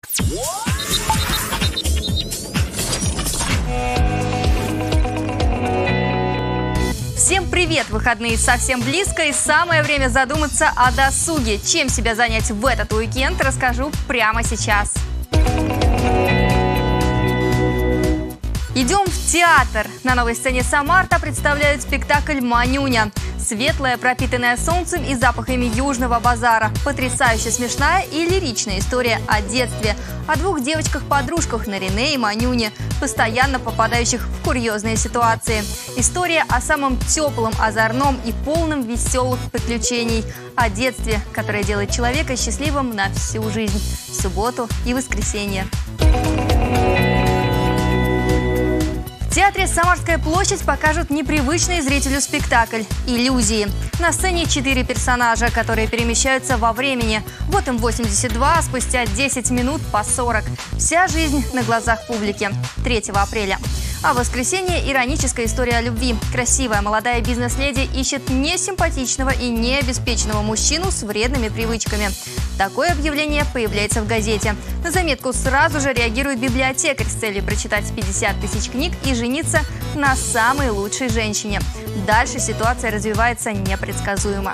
Всем привет! Выходные совсем близко и самое время задуматься о досуге. Чем себя занять в этот уикенд, расскажу прямо сейчас. Идем в театр. На новой сцене Самарта представляют спектакль «Манюня». Светлая, пропитанная солнцем и запахами южного базара. Потрясающе смешная и лиричная история о детстве. О двух девочках-подружках Нарине и Манюне, постоянно попадающих в курьезные ситуации. История о самом теплом, озорном и полном веселых приключений. О детстве, которое делает человека счастливым на всю жизнь. В субботу и воскресенье. В театре «Самарская площадь» покажут непривычный зрителю спектакль «Иллюзии». На сцене 4 персонажа, которые перемещаются во времени. Вот им 82, а спустя 10 минут по 40. Вся жизнь на глазах публики. 3 апреля. А в воскресенье ироническая история о любви. Красивая молодая бизнес-леди ищет несимпатичного и необеспеченного мужчину с вредными привычками. Такое объявление появляется в газете. На заметку сразу же реагирует библиотекарь с целью прочитать 50 тысяч книг и жениться на самой лучшей женщине. Дальше ситуация развивается непредсказуемо.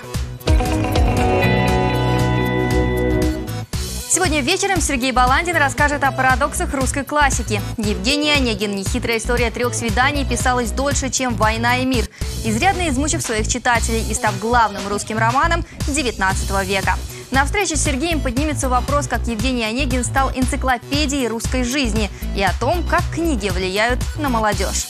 Сегодня вечером Сергей Баландин расскажет о парадоксах русской классики. Евгений Онегин «Нехитрая история 3 свиданий» писалась дольше, чем «Война и мир», изрядно измучив своих читателей и став главным русским романом XIX века. На встрече с Сергеем поднимется вопрос, как Евгений Онегин стал энциклопедией русской жизни и о том, как книги влияют на молодежь.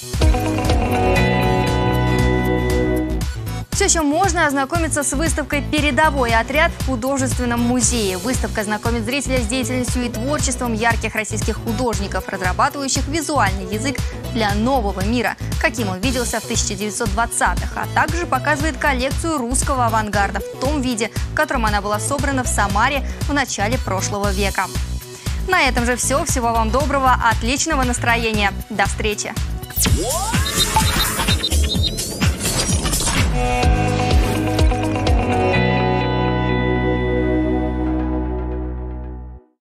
Все еще можно ознакомиться с выставкой «Передовой отряд» в художественном музее. Выставка знакомит зрителя с деятельностью и творчеством ярких российских художников, разрабатывающих визуальный язык для нового мира, каким он виделся в 1920-х, а также показывает коллекцию русского авангарда в том виде, в котором она была собрана в Самаре в начале прошлого века. На этом же все. Всего вам доброго, отличного настроения. До встречи!